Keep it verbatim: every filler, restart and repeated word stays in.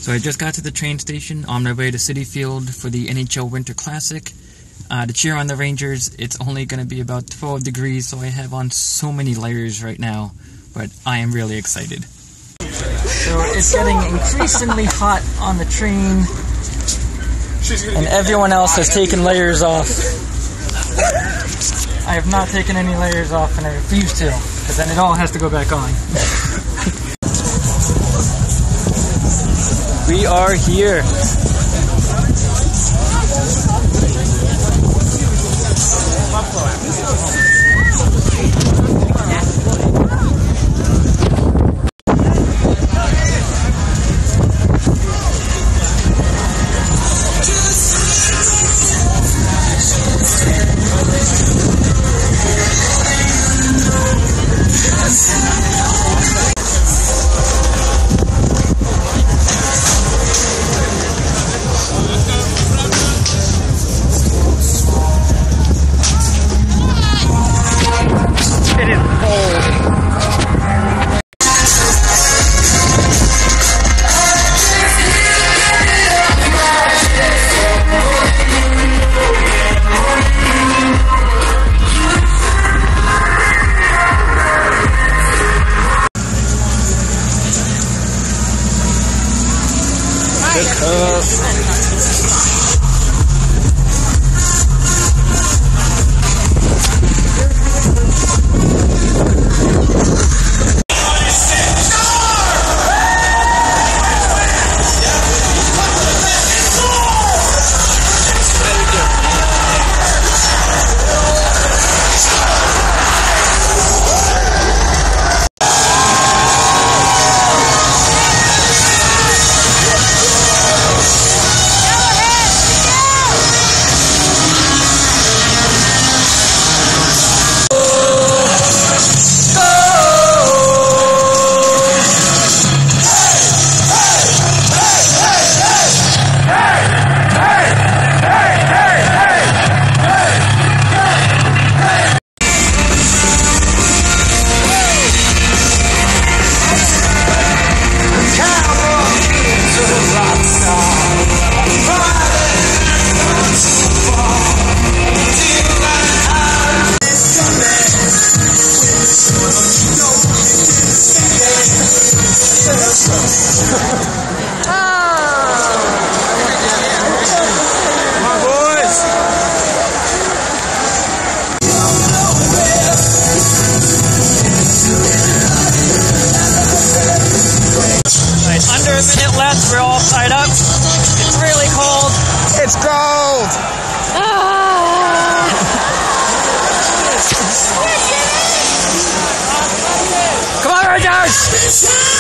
So I just got to the train station on my way to Citi Field for the N H L Winter Classic. Uh, to cheer on the Rangers. It's only going to be about twelve degrees, so I have on so many layers right now, but I am really excited. So it's getting increasingly hot on the train, and everyone else has taken layers off. I have not taken any layers off, and I refuse to, because then it all has to go back on. We are here. Under a minute left, we're all tied up. It's really cold. It's cold! Ah! Come on, Rangers!